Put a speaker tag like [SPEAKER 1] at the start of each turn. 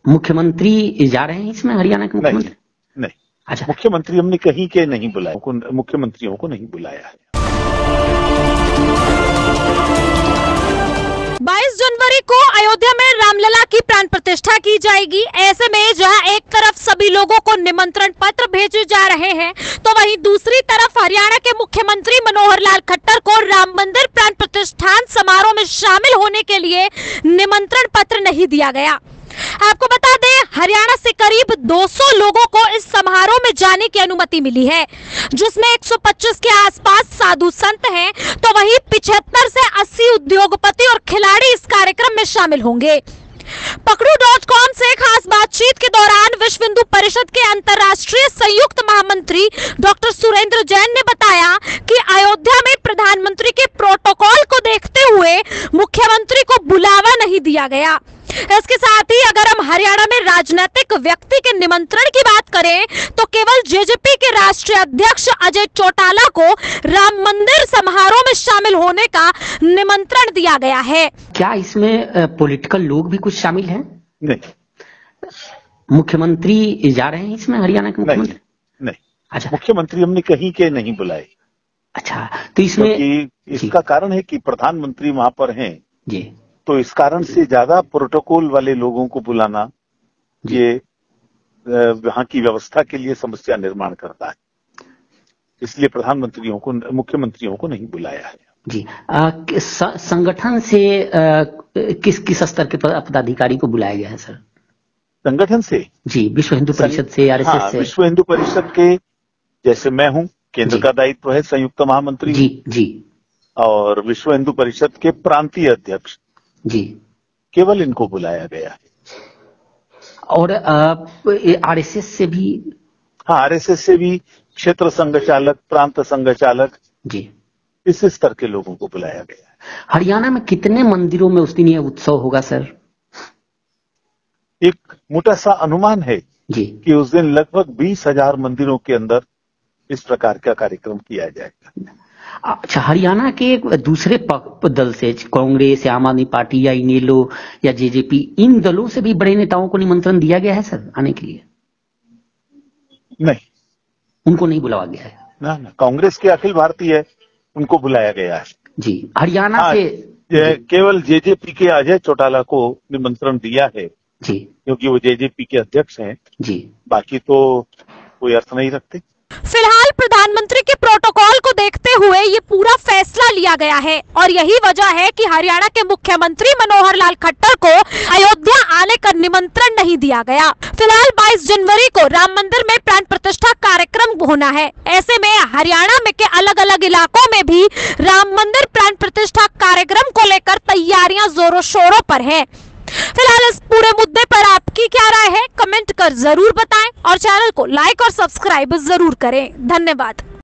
[SPEAKER 1] मुख्यमंत्री जा रहे हैं इसमें, हरियाणा के मुख्यमंत्री?
[SPEAKER 2] नहीं।
[SPEAKER 1] अच्छा,
[SPEAKER 2] मुख्यमंत्री हमने कहीं के नहीं बुलाया, मुख्यमंत्रियों को नहीं बुलाया है।
[SPEAKER 3] 22 जनवरी को अयोध्या में रामलला की प्राण प्रतिष्ठा की जाएगी। ऐसे में जहां एक तरफ सभी लोगों को निमंत्रण पत्र भेजे जा रहे हैं, तो वहीं दूसरी तरफ हरियाणा के मुख्यमंत्री मनोहर लाल खट्टर को राम मंदिर प्राण प्रतिष्ठान समारोह में शामिल होने के लिए निमंत्रण पत्र नहीं दिया गया। आपको बता दें, हरियाणा से करीब 200 लोगों को इस समारोह में जाने की अनुमति मिली है, जिसमें 125 के आसपास साधु संत हैं, तो वहीं 75 से 80 उद्योगपति और खिलाड़ी इस कार्यक्रम में शामिल होंगे। पकड़ू.com से खास बातचीत के दौरान विश्व हिंदू परिषद के अंतर्राष्ट्रीय संयुक्त महामंत्री डॉक्टर सुरेंद्र जैन ने बताया कि अयोध्या में प्रधानमंत्री के प्रोटोकॉल को देखते हुए मुख्यमंत्री को बुलावा नहीं दिया गया। इसके साथ ही अगर हम हरियाणा में राजनीतिक व्यक्ति के निमंत्रण की बात करें, तो केवल जेजेपी के राष्ट्रीय अध्यक्ष अजय चौटाला को राम मंदिर समारोह में शामिल होने का निमंत्रण दिया गया है।
[SPEAKER 1] क्या इसमें पॉलिटिकल लोग भी कुछ शामिल हैं?
[SPEAKER 2] नहीं।
[SPEAKER 1] मुख्यमंत्री जा रहे हैं इसमें, हरियाणा के मुख्यमंत्री?
[SPEAKER 2] नहीं।
[SPEAKER 1] अच्छा,
[SPEAKER 2] मुख्यमंत्री हमने कहीं के नहीं बुलाए।
[SPEAKER 1] अच्छा, तो इसमें
[SPEAKER 2] इसका कारण है कि प्रधानमंत्री वहां पर हैं
[SPEAKER 1] जी,
[SPEAKER 2] तो इस कारण से ज्यादा प्रोटोकॉल वाले लोगों को बुलाना ये वहां की व्यवस्था के लिए समस्या निर्माण करता है, इसलिए मुख्यमंत्रियों को नहीं बुलाया है।
[SPEAKER 1] जी, संगठन से किस स्तर के पदाधिकारी को बुलाया गया है सर?
[SPEAKER 2] संगठन से
[SPEAKER 1] जी, विश्व हिंदू परिषद से, आरएसएस से?
[SPEAKER 2] विश्व हिंदू परिषद के, जैसे मैं हूं, केंद्र का दायित्व है, संयुक्त महामंत्री
[SPEAKER 1] जी,
[SPEAKER 2] और विश्व हिंदू परिषद के प्रांतीय अध्यक्ष
[SPEAKER 1] जी,
[SPEAKER 2] केवल इनको बुलाया गया है।
[SPEAKER 1] और आरएसएस से भी?
[SPEAKER 2] हाँ, आरएसएस से भी क्षेत्र संघ चालक, प्रांत संघ चालक
[SPEAKER 1] जी,
[SPEAKER 2] इस स्तर के लोगों को बुलाया गया है।
[SPEAKER 1] हरियाणा में कितने मंदिरों में उस दिन यह उत्सव होगा सर?
[SPEAKER 2] एक मोटा सा अनुमान है
[SPEAKER 1] जी
[SPEAKER 2] कि उस दिन लगभग 20,000 मंदिरों के अंदर इस प्रकार का कार्यक्रम किया जाएगा।
[SPEAKER 1] अच्छा, हरियाणा के दूसरे दल से, कांग्रेस या आम आदमी पार्टी या इनेलो या जेजेपी, इन दलों से भी बड़े नेताओं को निमंत्रण दिया गया है सर आने के लिए?
[SPEAKER 2] नहीं,
[SPEAKER 1] उनको नहीं बुलाया गया है
[SPEAKER 2] ना। कांग्रेस के अखिल भारतीय है, उनको बुलाया गया है
[SPEAKER 1] जी। हरियाणा से
[SPEAKER 2] केवल जेजेपी के अजय चौटाला को निमंत्रण दिया है
[SPEAKER 1] जी,
[SPEAKER 2] क्योंकि वो जेजेपी के अध्यक्ष हैं
[SPEAKER 1] जी,
[SPEAKER 2] बाकी तो कोई अर्थ नहीं रखते।
[SPEAKER 3] फिलहाल प्रधानमंत्री के प्रोटोकॉल को देखते हुए ये पूरा फैसला लिया गया है और यही वजह है कि हरियाणा के मुख्यमंत्री मनोहर लाल खट्टर को अयोध्या आने का निमंत्रण नहीं दिया गया। फिलहाल 22 जनवरी को राम मंदिर में प्राण प्रतिष्ठा कार्यक्रम होना है। ऐसे में हरियाणा में के अलग अलग इलाकों में भी राम मंदिर प्राण प्रतिष्ठा कार्यक्रम को लेकर तैयारियां जोरों शोरों पर है। फिलहाल इस पूरे मुद्दे पर आपकी क्या राय है, कमेंट कर जरूर बताएं और चैनल को लाइक और सब्सक्राइब जरूर करें। धन्यवाद।